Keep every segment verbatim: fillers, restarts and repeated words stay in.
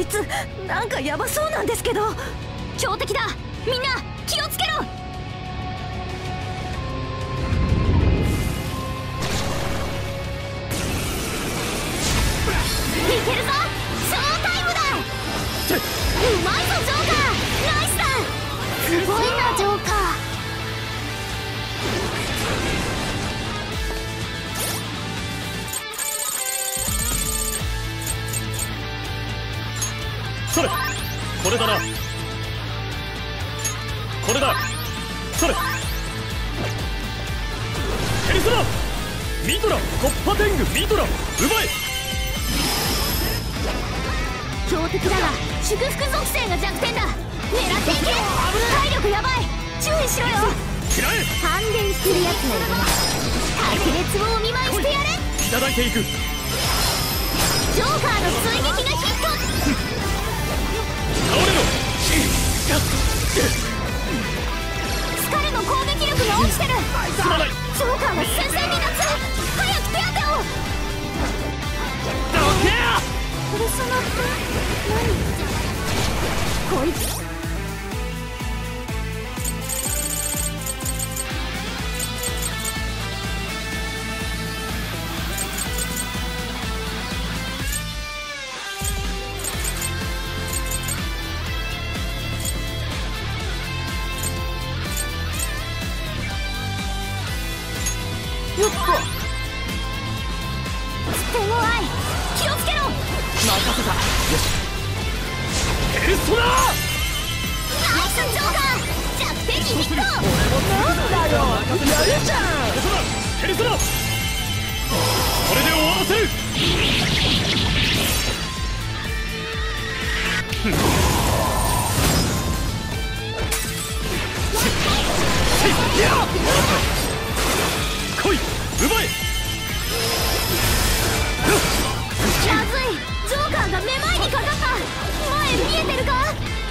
いつなんかヤバそうなんですけど。 強敵だ、みんな気をつけろ。いけるぞ、ショータイムだ。うまいぞジョーカー、ナイスだ。すごいなジョーカー。 それ、これだな。これだ。それ、ヘリスラミトラ、コッパテングミトラ、奪え。 強敵だが祝福属性が弱点だ。狙っていけ。体力やばい、注意しろよ。 嫌え。 反伝するやつがいるな。白熱をお見舞いしてやれ。 いただいていく。 ジョーカーの追撃がヒット。 倒れろ。 スカルの攻撃力が落ちてる。 すまない。 ジョーカーが戦線に立つ。早く手当てを。 どけや。 ペルソナって何？こいつよっと。 手強い、気をつけろ。 任せた。よし。 ペルソナ。 ナイスジョーカー、弱点にヒット。 なんだよ、やるじゃん。 ペルソナ、ペルソナ。これで終わらせる。来い、奪え。 まずい、ジョーカーがめまいにかかった。前見えてるか。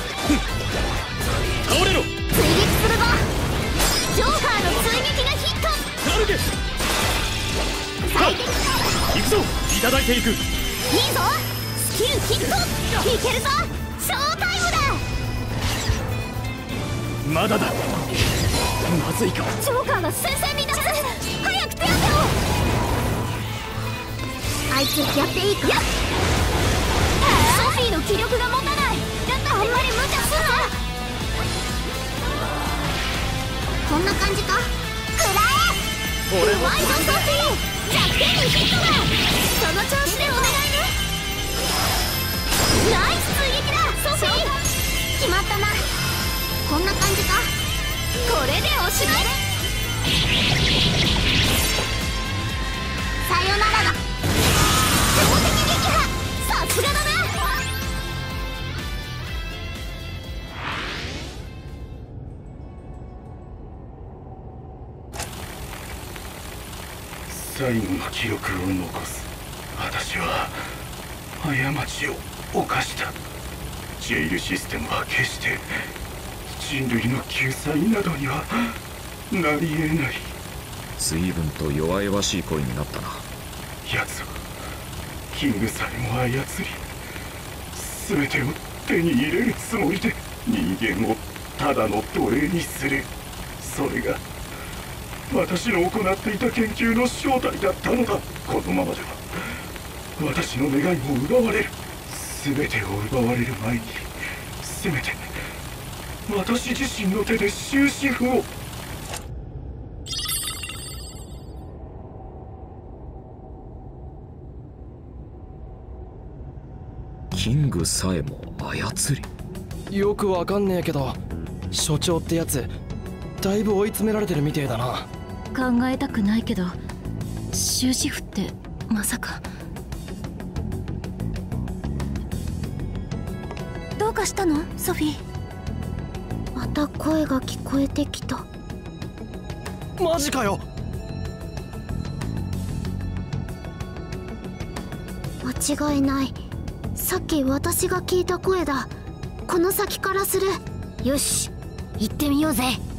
倒れろ。 追撃するぞ。ジョーカーの追撃がヒット。 タルゲ。 最適。 行くぞ。いただいていく。 いいぞ、スキルヒット。いけるぞ、ショータイムだ。 まだだ。まずいか。 ジョーカーが戦線に立つ。早く手当てを。あいつやっていいか。やっソフィーの気力が持たない。だったらあんまり無茶すな。こんな感じか。食らえ。うまいぞソフィー、弱点にヒットだ。その調子でお願いね。ナイス追撃だソフィー。決まったな。こんな感じか。これでおしまい。さよならだ。強敵撃破、さすがだな。 最後の記録を残す。私は過ちを犯した。ジェイルシステムは決して人類の救済などにはなり得ない。 随分と弱々しい声になったな。 奴はキングさえも操り、全てを手に入れるつもりで人間をただの奴隷にする。それが私の行っていた研究の正体だったのだ。このままでは私の願いも奪われる。全てを奪われる前に、せめて私自身の手で終止符を。 キングさえも操り。 よくわかんねえけど、所長ってやつだいぶ追い詰められてるみてえだな。 考えたくないけど、終止符ってまさか。どうかしたのソフィー。また声が聞こえてきた。 マジかよ。 間違いない。さっき私が聞いた声だ。この先からする。よし、行ってみようぜ。